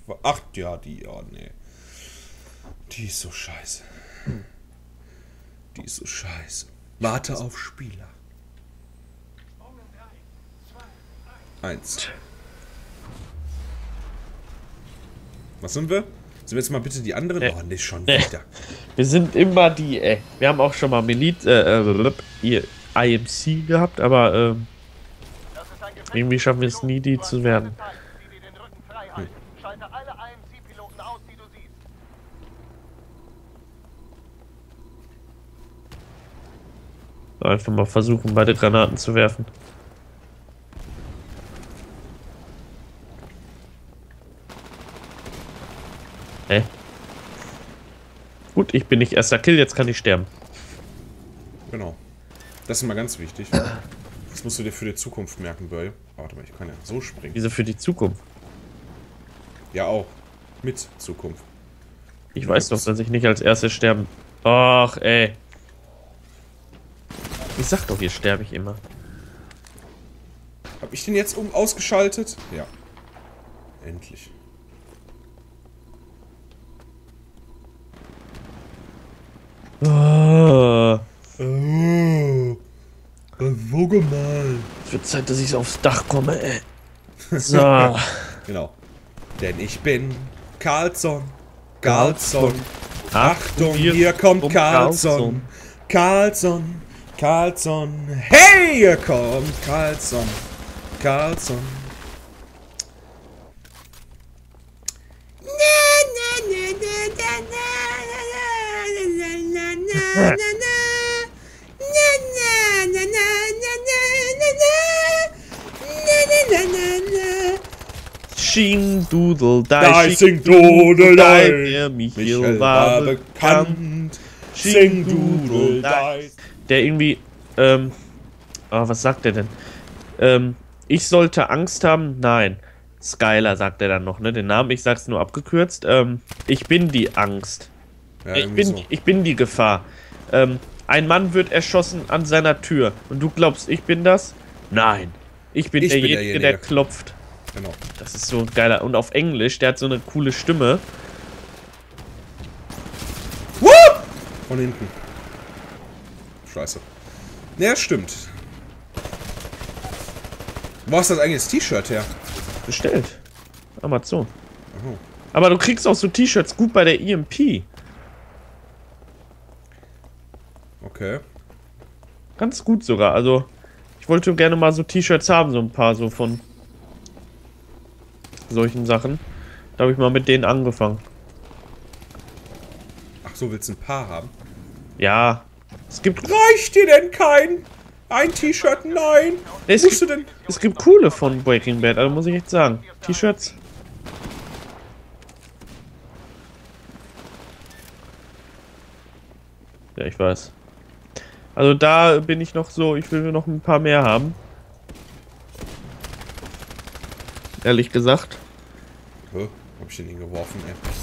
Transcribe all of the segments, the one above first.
Ach, ja, die, oh nee. Die ist so scheiße. Die ist so scheiße. Warte auf Spieler. 1. Was sind wir? Sind wir jetzt mal bitte die anderen? Oh, nee, schon wieder. Wir sind immer die, ey. Wir haben auch schon mal IMC gehabt, aber irgendwie schaffen wir es nie, die zu werden. Einfach mal versuchen, beide Granaten zu werfen. Gut, ich bin nicht erster Kill, jetzt kann ich sterben. Genau. Das ist immer ganz wichtig. Das musst du dir für die Zukunft merken, Böll. Warte mal, ich kann ja so springen. Wieso für die Zukunft? Ja, auch. Mit Zukunft. Ich weiß doch, dass ich nicht als erstes sterben. Ach, ey. Ich sag doch, hier sterbe ich immer. Hab ich den jetzt ausgeschaltet? Ja. Endlich. Oh. Oh. So gemein. Es wird Zeit, dass ich aufs Dach komme, ey. So. Genau. Denn ich bin Carlson. Carlson. Achtung, hier kommt Carlson. Carlson. Carlson. Hey, hier kommt Carlson. Carlson. Sing Doodle Die, sing Doodle Die, der Michael war bekannt. Sing Doodle Die. Der irgendwie, was sagt der denn? Ich sollte Angst haben? Nein. Skylar sagt er dann noch, ne? Den Namen, ich sag's nur abgekürzt. Ich bin die Angst. Ja, ich bin die Gefahr. Ein Mann wird erschossen an seiner Tür. Und du glaubst, ich bin das? Nein. Ich bin derjenige, der klopft. Genau. Das ist so geiler. Und auf Englisch, der hat so eine coole Stimme. Whoop! Von hinten. Scheiße. Ja, stimmt. Wo hast du das eigentlich das T-Shirt her? Bestellt. Amazon. Oh. Aber du kriegst auch so T-Shirts gut bei der EMP. Okay. Ganz gut sogar. Also, ich wollte gerne mal so T-Shirts haben, so ein paar so von solchen Sachen. Da habe ich mal mit denen angefangen. Ach so, willst du ein paar haben? Ja. Es gibt... Reicht dir denn ein T-Shirt? Nein. Es gibt coole von Breaking Bad, also muss ich echt sagen. T-Shirts. Ja, ich weiß. Also da bin ich noch so, ich will noch ein paar mehr haben. Ehrlich gesagt. Hä? Hab ich den hingeworfen,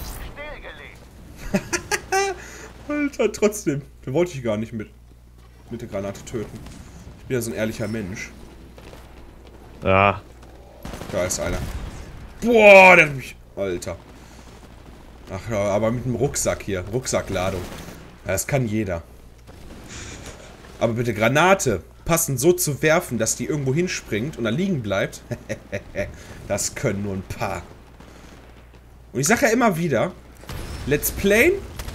ey. Alter, trotzdem. Den wollte ich gar nicht mit der Granate töten. Ich bin ja so ein ehrlicher Mensch. Ja. Da ist einer. Boah, der hat mich... Alter. Ach ja, aber mit dem Rucksack hier. Rucksackladung. Ja, das kann jeder. Aber bitte Granate passend so zu werfen, dass die irgendwo hinspringt und da liegen bleibt. Das können nur ein paar. Und ich sage ja immer wieder, let's playen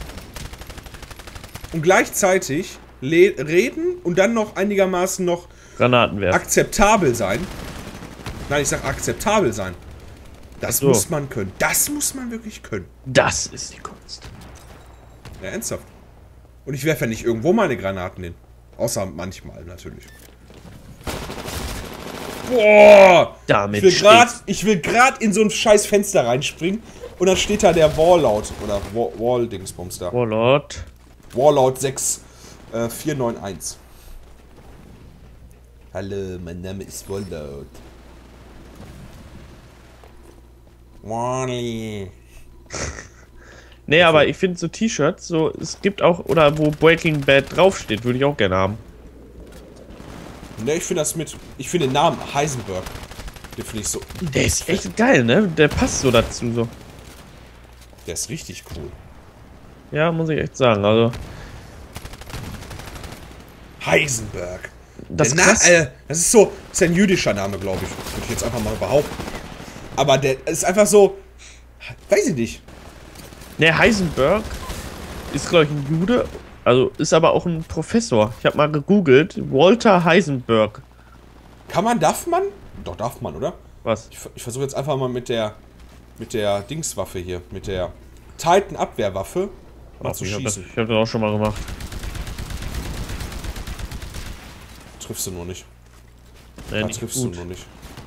und gleichzeitig reden und dann noch einigermaßen noch Granaten werfen. Akzeptabel sein. Nein, ich sag akzeptabel sein. Das muss man können. Das muss man wirklich können. Das ist die Kunst. Ja, ernsthaft. Und ich werfe ja nicht irgendwo meine Granaten hin. Außer manchmal, natürlich. Boah! Damit ich will grad in so ein scheiß Fenster reinspringen und dann steht da der Warlord. Oder Wall-Dingsbums da. Warlord. Warlord 6491. Hallo, mein Name ist Warlord. Wally. Nee, aber ich finde so T-Shirts, so, es gibt auch, oder wo Breaking Bad draufsteht, würde ich auch gerne haben. Ne, ich finde ich finde den Namen Heisenberg, den finde ich so... Der ist echt geil, ne? Der passt so dazu, so. Der ist richtig cool. Ja, muss ich echt sagen. Also. Heisenberg. Das ist krass. Das ist so. Das ist ein jüdischer Name, glaube ich. Würde ich jetzt einfach mal behaupten. Aber der ist einfach so. Weiß ich nicht. Ne, Heisenberg ist, glaube ich, ein Jude. Also ist aber auch ein Professor. Ich habe mal gegoogelt. Walter Heisenberg. Darf man? Doch, darf man, oder? Was? Ich versuche jetzt einfach mal mit der Dingswaffe hier. Mit der Titan-Abwehrwaffe mal zu schießen. Ich habe das auch schon mal gemacht. Triffst du nur nicht. Nee, Da nicht triffst gut. du nur nicht.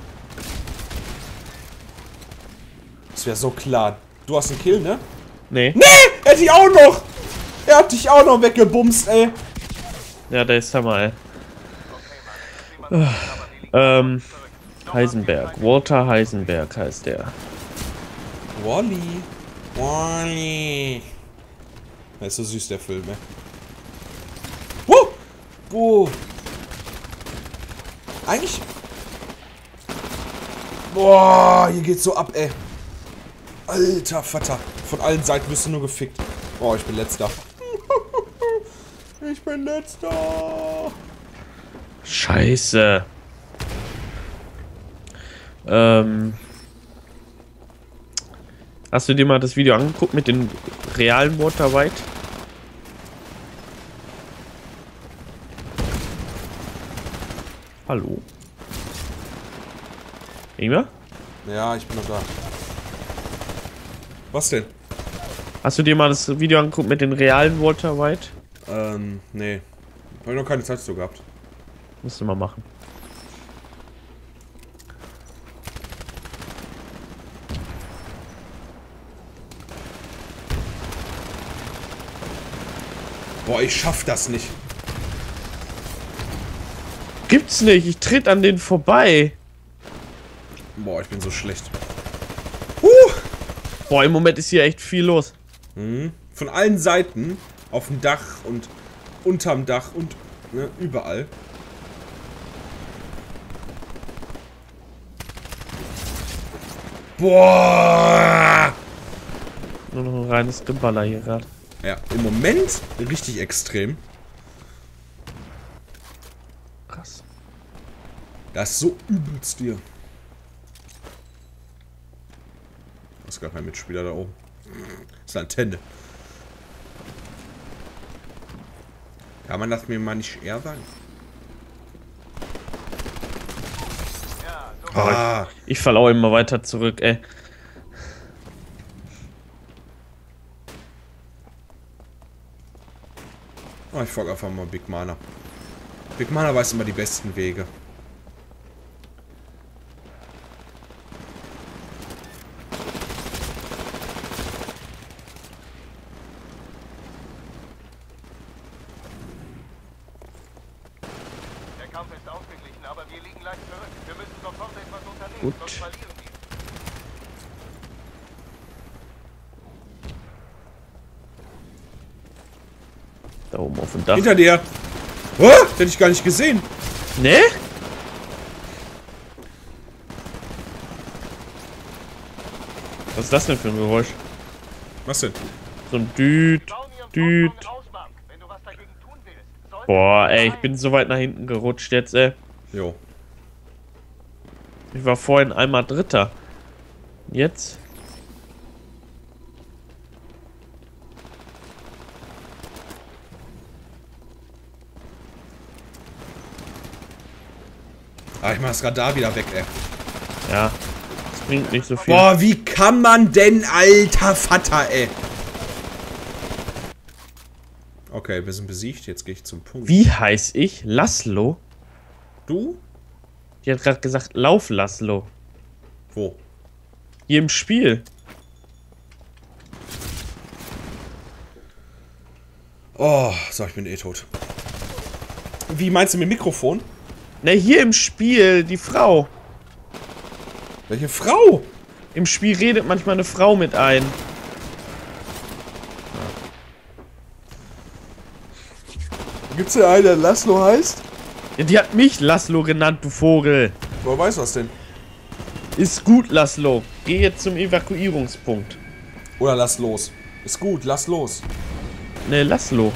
Das wäre so klar. Du hast einen Kill, ne? Nee. Nee! Er hat dich auch noch! Er hat dich auch noch weggebumst, ey. Ja, der ist Hammer, ey. Heisenberg. Walter Heisenberg heißt der. Wally. Wally. Ja, ist so süß, der Film, ey. Eigentlich... Boah, hier geht's so ab, ey. Alter Vater. Von allen Seiten wirst du nur gefickt. Oh, ich bin letzter. Ich bin letzter. Scheiße. Hast du dir mal das Video angeguckt mit den realen Walter White? Hallo? Ingmar? Ja, ich bin noch da. Was denn? Hast du dir mal das Video angeguckt mit den realen Walter White? Nee. Hab ich noch keine Zeit zu gehabt. Musst du mal machen. Boah, ich schaff das nicht. Gibt's nicht, ich tritt an den vorbei. Boah, ich bin so schlecht. Boah, im Moment ist hier echt viel los. Mhm. Von allen Seiten. Auf dem Dach und unterm Dach und ne, überall. Boah! Nur noch ein reines Geballer hier gerade. Ja, im Moment richtig extrem. Krass. Das ist so übelst dir. Das ist gar kein Mitspieler da oben. Das ist eine Antenne. Kann man das mir mal nicht eher sagen? Ah, Ich falle auch immer weiter zurück, ey. oh, ich folge einfach mal Big Mana. Big Mana weiß immer die besten Wege. Der Kampf ist ausgeglichen, aber wir liegen leicht zurück. Wir müssen sofort etwas unternehmen, Gut. sonst verlieren wir. Da oben auf dem Dach. Hinter dir! Oh, hätte ich gar nicht gesehen. Ne? Was ist das denn für ein Geräusch? Was denn? So ein Düt, Düt. Wenn du was dagegen tun willst, sollst Boah, ey, ich bin so weit nach hinten gerutscht jetzt, ey. Jo. Ich war vorhin einmal Dritter. Jetzt? Ah, ich mach das Radar wieder weg, ey. Ja. Das bringt nicht so viel. Boah, wie kann man denn, alter Vater, ey? Okay, wir sind besiegt. Jetzt gehe ich zum Punkt. Wie heiß ich? Laszlo? Du? Die hat gerade gesagt, lauf Laszlo. Wo? Hier im Spiel. Oh, so, ich bin eh tot. Wie meinst du mit Mikrofon? Ne, hier im Spiel, die Frau. Welche Frau? Im Spiel redet manchmal eine Frau mit ein. Gibt's da einen, der Laszlo heißt? Ja, die hat mich Laszlo genannt, du Vogel. Woher weißt du das denn? Ist gut, Laszlo. Geh jetzt zum Evakuierungspunkt. Oder lass los. Ist gut, lass los. Ne, Laszlo.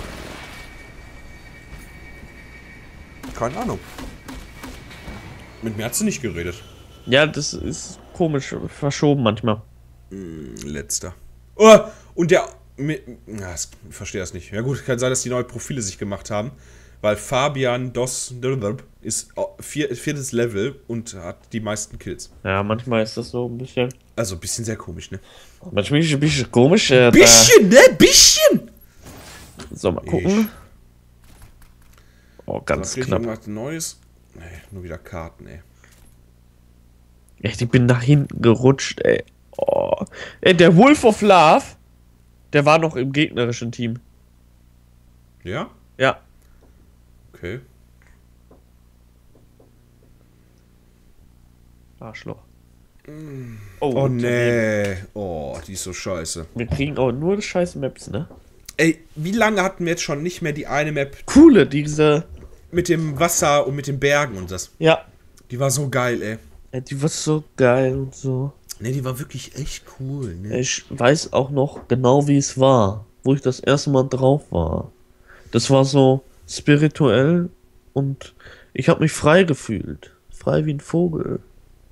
Keine Ahnung. Mit mir hat sie nicht geredet. Ja, das ist komisch, verschoben manchmal. Letzter. Oh, und der... Ja, ich verstehe das nicht. Ja gut, kann sein, dass die neue Profile sich gemacht haben. Weil Fabian Dos ist viertes Level und hat die meisten Kills. Ja, manchmal ist das so ein bisschen... Also ein bisschen sehr komisch, ne? Manchmal ist es ein bisschen komisch. Bisschen, ne? Bisschen! So, mal gucken. Oh, ganz knapp. Irgendwas Neues? Nee, nur wieder Karten, ey. Echt, ich bin nach hinten gerutscht, ey. Oh. Ey, der Wolf of Love, der war noch im gegnerischen Team. Ja? Ja. Okay. Arschloch. Oh nee. Oh, die ist so scheiße. Wir kriegen auch nur scheiß Maps, ne? Ey, wie lange hatten wir jetzt schon nicht mehr die eine Map Coole, diese... mit dem Wasser und mit den Bergen und das? Ja. Die war so geil, ey. Ja, die war so geil und so. Ne, die war wirklich echt cool, ne? Ich weiß auch noch genau, wie es war, wo ich das erste Mal drauf war. Das war so spirituell und ich habe mich frei gefühlt. Frei wie ein Vogel.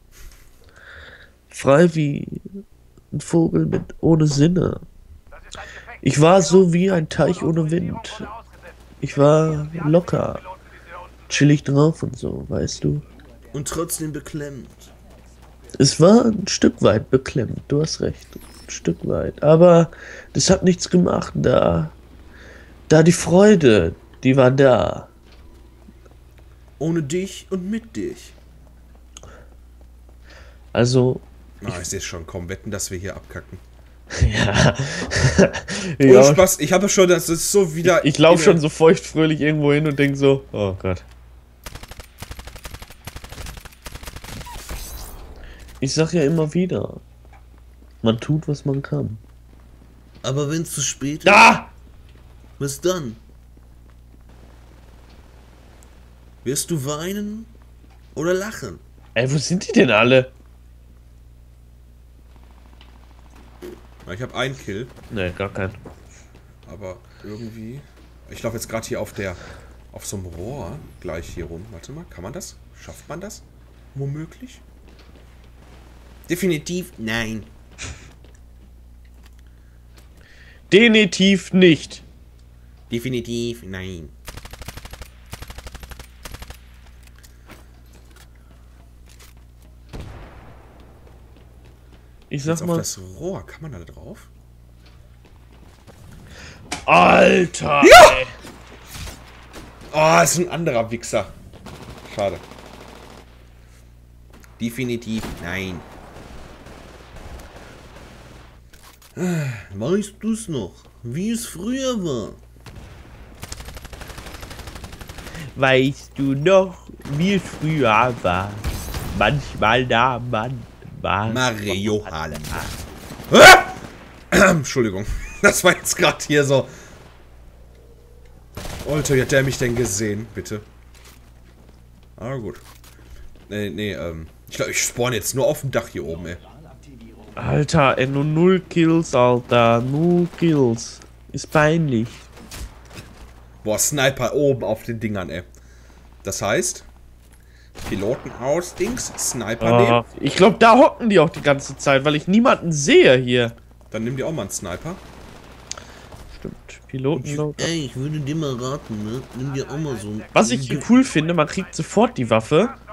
Frei wie ein Vogel mit ohne Sinne. Ich war so wie ein Teich ohne Wind. Ich war locker, chillig drauf und so, weißt du. Und trotzdem beklemmt. Es war ein Stück weit beklemmt, du hast recht. Ein Stück weit. Aber das hat nichts gemacht. Da die Freude, die war da. Ohne dich und mit dich. Also. Ah, ich sehe schon, komm, wetten, dass wir hier abkacken. Ja. Ohne Ja. Spaß, ich habe schon, das ist so wieder... Ich laufe schon so feuchtfröhlich irgendwo hin und denke so, oh Gott. Ich sag ja immer wieder, man tut, was man kann. Aber wenn es zu spät ist, Da! was dann? Wirst du weinen oder lachen? Ey, wo sind die denn alle? Ich habe einen Kill, Ne, gar keinen. aber irgendwie... Ich laufe jetzt gerade hier auf so einem Rohr gleich hier rum. Warte mal, kann man das? Schafft man das? Womöglich? Definitiv nein. Definitiv nicht. Definitiv nein. Ich sag Jetzt auf mal. das Rohr, kann man da drauf? Alter! Ja! Ey. Oh, ist ein anderer Wichser. Schade. Definitiv nein. Weißt du's noch, wie es früher war? Weißt du noch, wie es früher war? Manchmal da man war. Mario Hallen. Entschuldigung, das war jetzt gerade hier so. Alter, wie hat der mich denn gesehen, bitte? Ah, gut. Ich glaube, ich spawn jetzt nur auf dem Dach hier oben, ey. Alter, ey, nur 0 Kills, Alter. 0 Kills. Ist peinlich. Boah, Sniper oben auf den Dingern, ey. Das heißt, Piloten aus, Dings, Sniper nehmen. Ich glaube, da hocken die auch die ganze Zeit, weil ich niemanden sehe hier. Dann nimm dir auch mal einen Sniper. Stimmt, Piloten. Ey, ich würde dir mal raten, ne? Nimm dir auch mal so einen... Was ich hier cool finde, man kriegt sofort die Waffe,